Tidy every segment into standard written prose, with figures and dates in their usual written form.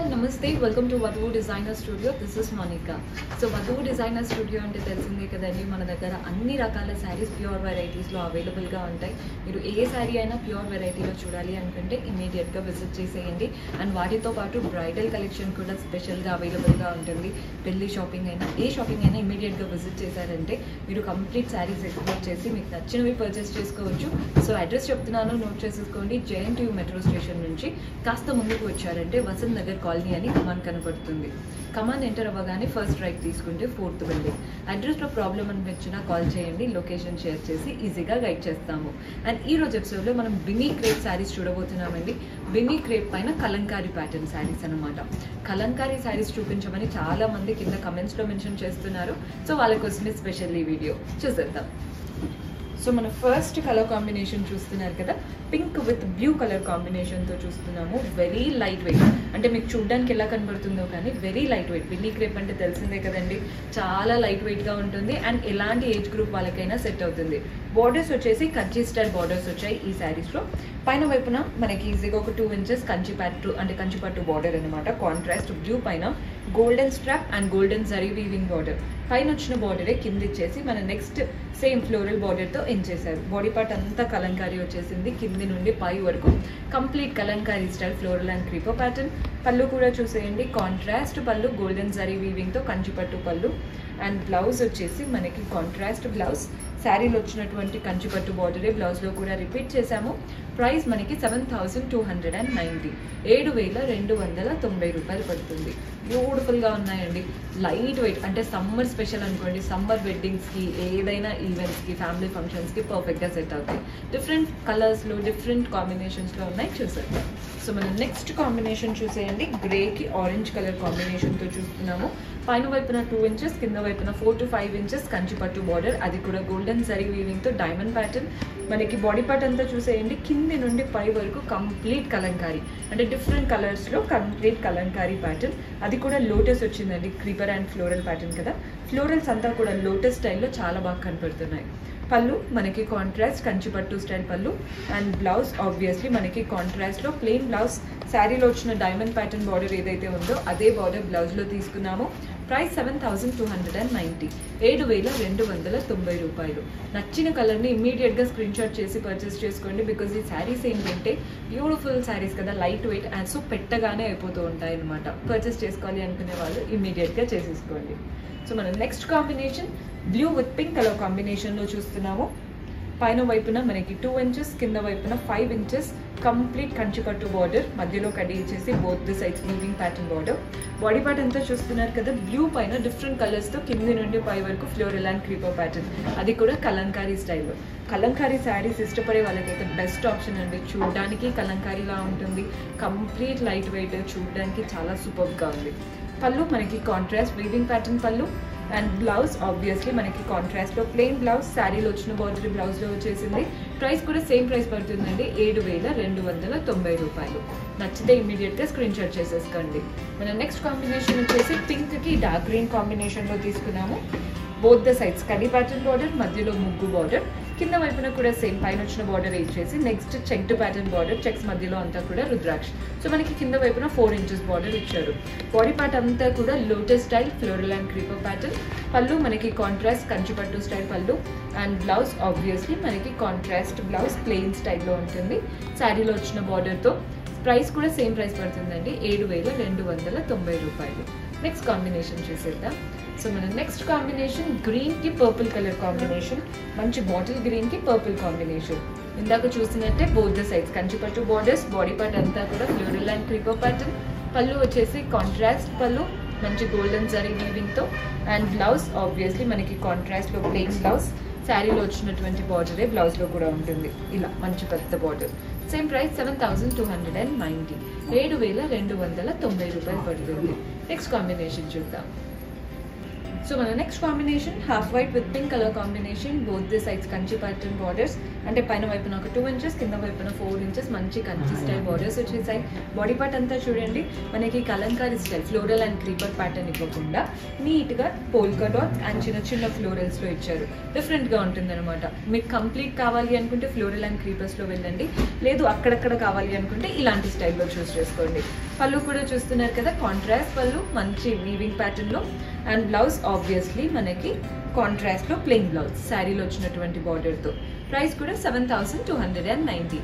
All namaste welcome to Vadhuvu designer studio. This is Monika. So Vadhuvu designer studio అంటే తెలిసిందే కదండి, మన దగ్గర అన్ని రకాల శారీస్ ప్యూర్ వెరైటీస్లో అవైలబుల్గా ఉంటాయి. మీరు ఏ శారీ అయినా ప్యూర్ వెరైటీలో చూడాలి అనుకుంటే ఇమీడియట్గా విజిట్ చేసేయండి. అండ్ వాటితో పాటు బ్రైడల్ కలెక్షన్ కూడా స్పెషల్గా అవైలబుల్గా ఉంటుంది. పెళ్లి షాపింగ్ అయినా ఏ షాపింగ్ అయినా ఇమీడియట్గా విజిట్ చేశారంటే మీరు కంప్లీట్ శారీస్ ఎక్స్ప్లోర్ చేసి మీకు నచ్చినవి పర్చేస్ చేసుకోవచ్చు. సో అడ్రస్ చెప్తున్నాను, నోట్ చేసేసుకోండి. JNTU మెట్రో స్టేషన్ నుంచి కాస్త ముందుకు వచ్చారంటే వసంత్ నగర్ కాలనీ అని కమాన్ కనపడుతుంది. కమాన్ ఎంటర్ అవ్వగానే ఫస్ట్ రైట్ తీసుకుంటే 4th బిల్డింగ్. అడ్రస్లో ప్రాబ్లం అనిపించినా కాల్ చేయండి, లొకేషన్ షేర్ చేసి ఈజీగా గైడ్ చేస్తాము. అండ్ ఈ రోజు ఎపిసోడ్లో మనం బిన్నీ క్రేప్ శారీస్ చూడబోతున్నామండి. బిన్నీ క్రేప్ పైన కలంకారీ ప్యాటర్న్ శారీస్ అనమాట. కలంకారీ శారీస్ చూపించమని చాలా మంది కింద కమెంట్స్లో మెన్షన్ చేస్తున్నారు. సో వాళ్ళ కోసమే స్పెషల్ ఈ వీడియో చూసేద్దాం. సో మన ఫస్ట్ కలర్ కాంబినేషన్ చూస్తున్నారు కదా, పింక్ విత్ బ్లూ కలర్ కాంబినేషన్తో చూస్తున్నాము. వెరీ లైట్ వెయిట్, అంటే మీకు చూడడానికి ఎలా కనబడుతుందో కానీ very light weight. Binny crepe అంటే తెలిసిందే కదండి, చాలా లైట్ వెయిట్గా ఉంటుంది. అండ్ ఎలాంటి ఏజ్ గ్రూప్ వాళ్ళకైనా సెట్ అవుతుంది. బార్డర్స్ వచ్చేసి కంచి స్టైల్ బార్డర్స్ వచ్చాయి ఈ శారీస్లో. పైన వైపున మనకి ఈజీగా ఒక 2 ఇంచెస్ కంచిపట్టు బార్డర్ అనమాట. కాంట్రాస్ట్ బ్లూ పైన golden strap and golden zari weaving border. పైన వచ్చిన బార్డరే కింద ఇచ్చేసి మన నెక్స్ట్ సేమ్ ఫ్లోరల్ బార్డర్తో ఎండ్ చేశారు. బాడీ పార్ట్ అంతా కలంకారీ వచ్చేసింది, కింది నుండి పై వరకు complete kalamkari style floral and creeper pattern. పళ్ళు కూడా చూసేయండి, కాంట్రాస్ట్ పళ్ళు గోల్డెన్ జరీ వీవింగ్తో కంచిపట్టు పళ్ళు. అండ్ బ్లౌజ్ వచ్చేసి మనకి కాంట్రాస్ట్ బ్లౌజ్. శారీలో వచ్చినటువంటి కంచిపట్టు బార్డరే బ్లౌజ్లో కూడా రిపీట్ చేశాము. ప్రైస్ మనకి 7,290, 7,290 రూపాయలు పడుతుంది. బ్యూటిఫుల్గా ఉన్నాయండి, లైట్ వెయిట్. అంటే సమ్మర్ స్పెషల్ అనుకోండి, సమ్మర్ వెడ్డింగ్స్కి, ఏదైనా ఈవెంట్స్కి, ఫ్యామిలీ ఫంక్షన్స్కి పర్ఫెక్ట్గా సెట్ అవుతాయి. డిఫరెంట్ కలర్స్లో డిఫరెంట్ కాంబినేషన్స్లో ఉన్నాయి, చూసేద్దాం. సో మనం నెక్స్ట్ కాంబినేషన్ చూసేయండి. గ్రేకి ఆరెంజ్ కలర్ కాంబినేషన్తో చూస్తున్నాము. పైన వైపున 2 ఇంచెస్, కింద వైపున 4 to 5 ఇంచెస్ కంచిపట్టు బార్డర్, అది కూడా గోల్డెన్ జరీ వీవింగ్తో డైమండ్ ప్యాటర్న్. మనకి బాడీ పార్ట్ అంతా చూసేయండి, కింది నుండి పై వరకు కంప్లీట్ కలంకారీ, అంటే డిఫరెంట్ కలర్స్లో కంప్లీట్ కలంకారీ ప్యాటర్న్. అది కూడా లోటస్ వచ్చిందండి, క్రీపర్ అండ్ ఫ్లోరల్ ప్యాటర్న్ కదా. ఫ్లోరల్స్ అంతా కూడా లోటస్ స్టైల్లో చాలా బాగా కనపడుతున్నాయి. పళ్ళు మనకి కాంట్రాస్ట్ కంచిపట్టు స్టైల్ పళ్ళు. అండ్ బ్లౌజ్ ఆబ్వియస్లీ మనకి కాంట్రాస్ట్లో ప్లెయిన్ బ్లౌజ్. శారీలో వచ్చిన డైమండ్ ప్యాటర్న్ బార్డర్ ఏదైతే ఉందో అదే బార్డర్ బ్లౌజ్లో తీసుకున్నాము. ప్రైస్ 7,290, 7,290 రూపాయలు. నచ్చిన కలర్ని ఇమ్మీడియట్గా స్క్రీన్ షాట్ చేసి పర్చేస్ చేసుకోండి. బికాజ్ ఈ శారీస్ ఏంటంటే బ్యూటిఫుల్ శారీస్ కదా, లైట్ వెయిట్ అండ్ సో పెట్టగానే అయిపోతూ ఉంటాయి అనమాట. పర్చేస్ చేసుకోవాలి అనుకునే వాళ్ళు ఇమ్మీడియట్గా చేసేసుకోండి. సో మనం next combination blue with pink colour కాంబినేషన్లో చూస్తున్నాము. పైన వైపున మనకి 2 ఇంచెస్, కింద వైపున 5 ఇంచెస్ కంప్లీట్ కంచిపట్టు బార్డర్, మధ్యలో కడి ఇచ్చేసి both the sides weaving pattern border. Body part అంతా చూస్తున్నారు కదా, బ్లూ పైన డిఫరెంట్ కలర్స్తో కింది నుండి పై వరకు ఫ్లోరల్ అండ్ క్రీపర్ ప్యాటర్న్, అది కూడా కలంకారీ స్టైల్లో. కలంకారీ శారీస్ ఇష్టపడే వాళ్ళకైతే బెస్ట్ ఆప్షన్ అండి. చూడడానికి కలంకారీలా ఉంటుంది, కంప్లీట్ లైట్ వెయిట్, చూడడానికి చాలా సూపర్గా ఉంది. పళ్ళు మనకి కాంట్రాస్ట్ వీవింగ్ ప్యాటర్న్ పళ్ళు. అండ్ బ్లౌజ్ ఆబ్వియస్లీ మనకి కాంట్రాస్ట్లో ప్లెయిన్ బ్లౌజ్, శారీలో వచ్చిన బార్డర్ బ్లౌజ్లో వచ్చేసింది. ప్రైస్ కూడా సేమ్ ప్రైస్ పడుతుందండి, 7,290 రూపాయలు. నచ్చితే ఇమీడియట్గా స్క్రీన్ షాట్ చేసేసుకోండి. మన నెక్స్ట్ కాంబినేషన్ వచ్చేసి పింక్కి డార్క్ గ్రీన్ కాంబినేషన్లో తీసుకున్నాము. బోత్ ద సైడ్స్ కడి ప్యాటర్న్ బార్డర్, మధ్యలో ముగ్గు బార్డర్. కింద వైపున కూడా సేమ్ పైన వచ్చిన బార్డర్ ఇచ్చేసి next checked pattern border, checks మధ్యలో అంతా కూడా రుద్రాక్ష. సో మనకి కింద వైపున 4 ఇంచెస్ బార్డర్ ఇచ్చారు. బాడీ పార్ట్ అంతా కూడా lotus style floral and creeper pattern. పళ్ళు మనకి కాంట్రాస్ట్ కంచిపట్టు స్టైల్ పళ్ళు. అండ్ బ్లౌజ్ ఆబ్వియస్లీ మనకి కాంట్రాస్ట్ బ్లౌజ్ ప్లెయిన్ స్టైల్లో ఉంటుంది, శారీలో వచ్చిన బార్డర్తో. ప్రైస్ కూడా సేమ్ ప్రైస్ పడుతుందండి, 7,290 రూపాయలు. నెక్స్ట్ కాంబినేషన్ చూసేద్దాం. సో మన నెక్స్ట్ కాంబినేషన్ గ్రీన్కి పర్పుల్ కలర్ కాంబినేషన్, మంచి బాటిల్ గ్రీన్కి పర్పుల్ కాంబినేషన్. ఇందాక చూసినట్టే బోత్ ద సైడ్స్ కంచిపట్టు బార్డర్స్, బాడీ పార్ట్ అంతా కూడా ఫ్లోరల్ అండ్ క్రీపర్ ప్యాటర్న్. పళ్ళు వచ్చేసి కాంట్రాస్ట్ పళ్ళు, మంచి గోల్డెన్ జరీ వీవింగ్తో. అండ్ బ్లౌజ్ ఆబ్వియస్లీ మనకి కాంట్రాస్ట్లో ప్లెయిన్ బ్లౌజ్, శారీలో వచ్చినటువంటి బార్డరే బ్లౌజ్లో కూడా ఉంటుంది, ఇలా మంచి పెద్ద బార్డర్. సేమ్ ప్రైస్ 7,290, 7,290 రూపాయలు పడుతుంది. నెక్స్ట్ కాంబినేషన్ చూద్దాం. సో మన next combination half white with pink colour combination, both the sides Kanchi pattern borders. అంటే పైన వైపున ఒక 2 ఇంచెస్, కింద వైపున 4 ఇంచెస్ మంచి కంచి స్టైల్ బార్డర్స్ వచ్చేసాయి. బాడీ పార్ట్ అంతా చూడండి మనకి kalamkari style floral and creeper pattern ఇవ్వకుండా నీట్గా పోల్కా డాట్స్ అండ్ చిన్న చిన్న ఫ్లోరల్స్లో ఇచ్చారు. డిఫరెంట్గా ఉంటుంది అనమాట. మీకు కంప్లీట్ కావాలి అనుకుంటే ఫ్లోరల్ అండ్ క్రీపర్స్లో వెళ్ళండి, లేదు అక్కడక్కడ కావాలి అనుకుంటే ఇలాంటి స్టైల్లో చూస్ చేసుకోండి. పళ్ళు కూడా చూస్తున్నారు కదా, కాంట్రాస్ట్ పళ్ళు మంచి వీవింగ్ ప్యాటర్న్ లో. అండ్ బ్లౌజ్ ఆబ్వియస్లీ మనకి కాంట్రాస్ట్ లో ప్లెయిన్ బ్లౌజ్ శారీలో వచ్చినటువంటి బార్డర్ తో. ప్రైస్ కూడా 7290,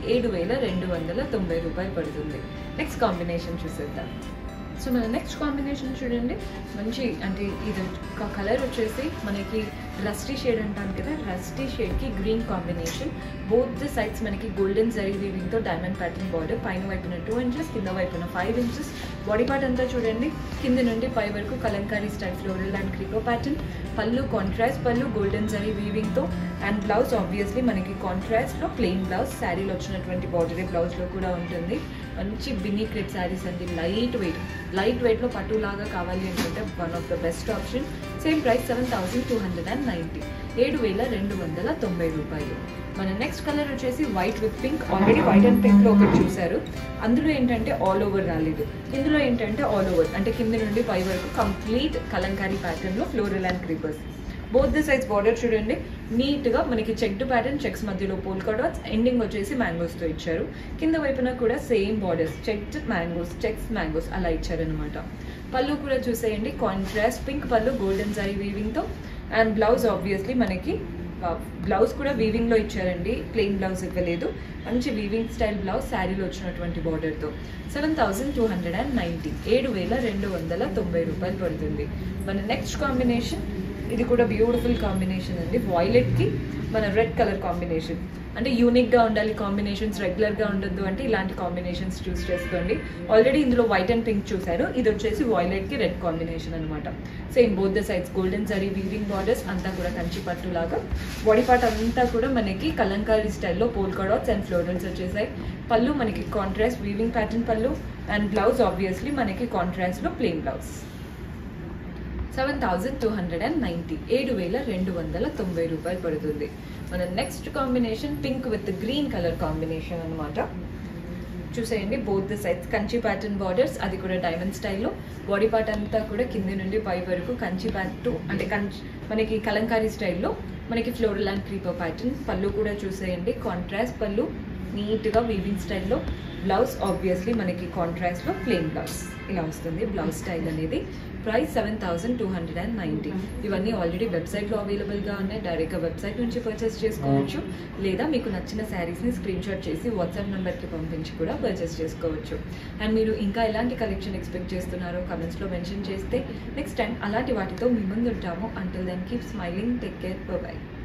7290 రూపాయలు పడుతుంది. నెక్స్ట్ కాంబినేషన్ చూసేద్దాం. సో మన నెక్స్ట్ కాంబినేషన్ చూడండి, మంచి అంటే ఇది కలర్ వచ్చేసి మనకి రస్టీ షేడ్ అంటాం కదా, రస్టీ షేడ్కి green combination. Both the sides మనకి గోల్డెన్ జరీ వీవింగ్తో డైమండ్ ప్యాటర్న్ బార్డర్, పైన వైపున 2 inches, కింద వైపున 5 inches. బాడీ పార్ట్ అంతా చూడండి, కింద నుండి పై వరకు kalamkari style floral and creeper pattern. పళ్ళు కాంట్రాస్ట్ పళ్ళు గోల్డెన్ జరీ వీవింగ్తో. అండ్ బ్లౌజ్ ఆబ్వియస్లీ మనకి కాంట్రాస్ట్లో ప్లెయిన్ బ్లౌజ్, శారీలో వచ్చినటువంటి బార్డరే బ్లౌజ్లో కూడా ఉంటుంది. మంచి బిన్నీ క్రెప్ శారీస్ అండి, లైట్ వెయిట్లో పట్టు లాగా కావాలి అనుకుంటే one of the best option. Same price 7290, 7290 రూపాయలు. మన నెక్స్ట్ కలర్ వచ్చేసి white with pink. Already white and pink లో ఒకటి చూసారు, అందులో ఏంటంటే ఆల్ ఓవర్ రాలేదు, ఇందులో ఏంటంటే ఆల్ ఓవర్ అంటే కింద నుండి పై వరకు కంప్లీట్ కలంకారీ ప్యాటర్న్ లో floral and creepers. Both the sides border చూడండి, నీట్ గా మనకి చెక్డ్ ప్యాటర్న్, చెక్స్ మధ్యలో పోల్కా డాట్స్, ఎండింగ్ వచ్చేసి మ్యాంగోస్ తో ఇచ్చారు. కింద వైపున కూడా same borders, checked mangoes, checks mangoes అలా ఇచ్చారనమాట. పళ్ళు కూడా చూసేయండి, కాంట్రాస్ట్ పింక్ పళ్ళు గోల్డెన్ జరీ వీవింగ్ తో. అండ్ బ్లౌజ్ ఆబ్వియస్లీ మనకి బ్లౌజ్ కూడా వీవింగ్ లో ఇచ్చారండి, ప్లెయిన్ బ్లౌజ్ ఇవ్వలేదు. మంచి వీవింగ్ స్టైల్ బ్లౌజ్ శారీలో వచ్చినటువంటి బార్డర్ తో. 7290, 7290 రూపాయలు పడుతుంది. మన నెక్స్ట్ కాంబినేషన్, ఇది కూడా బ్యూటిఫుల్ కాంబినేషన్ అండి, వాయిలెట్ కి మన రెడ్ కలర్ కాంబినేషన్. అంటే యూనిక్ గా ఉండాలి కాంబినేషన్స్, రెగ్యులర్ గా ఉండొద్దు అంటే ఇలాంటి కాంబినేషన్స్ చూస్ చేసుకోండి. ఆల్రెడీ ఇందులో వైట్ అండ్ పింక్ చూసారు, ఇది వచ్చేసి వాయిలెట్ కి రెడ్ కాంబినేషన్ అనమాట. Same both the sides golden zari weaving borders, అంతా కూడా కంచి పట్టు లాగా. బాడీ పార్ట్ అంతా కూడా మనకి కలంకారీ స్టైల్లో పోల్కా డాట్స్ అండ్ ఫ్లోరల్స్ వచ్చేసాయి. పళ్ళు మనకి కాంట్రాస్ట్ వీవింగ్ ప్యాటర్న్ పళ్ళు. అండ్ బ్లౌజ్ ఆబ్వియస్లీ మనకి కాంట్రాస్ట్ లో ప్లెయిన్ బ్లౌజ్. 7290, 7290 రూపాయలు పడుతుంది. మన next combination pink with green colour combination అనమాట. చూసేయండి, both the sides Kanchi pattern borders, అది కూడా డైమండ్ స్టైల్లో. బాడీ పార్ట్ అంతా కూడా కింది నుండి పై వరకు కంచి ప్యాటర్న్ అంటే మనకి కలంకారీ స్టైల్లో మనకి ఫ్లోరల్ అండ్ క్రీపర్ ప్యాటర్న్. పళ్ళు కూడా చూసేయండి, కాంట్రాస్ట్ పళ్ళు నీట్గా వీవింగ్ స్టైల్లో. బ్లౌజ్ ఆబ్వియస్లీ మనకి కాంట్రాస్ట్లో ప్లెయిన్ బ్లౌజ్ ఇలా వస్తుంది బ్లౌజ్ స్టైల్ అనేది. ప్రైస్ 7290. ఇవన్నీ ఆల్రెడీ వెబ్సైట్లో అవైలబుల్గా ఉన్నాయి, డైరెక్ట్గా వెబ్సైట్ నుంచి పర్చేస్ చేసుకోవచ్చు. లేదా మీకు నచ్చిన శారీస్ని స్క్రీన్ షాట్ చేసి వాట్సాప్ నెంబర్కి పంపించి కూడా పర్చేస్ చేసుకోవచ్చు. అండ్ మీరు ఇంకా ఎలాంటి కలెక్షన్ ఎక్స్పెక్ట్ చేస్తున్నారో కమెంట్స్లో మెన్షన్ చేస్తే నెక్స్ట్ టైం అలాంటి వాటితో మీ ముందు ఉంటాము. Until then keep smiling, take care, by.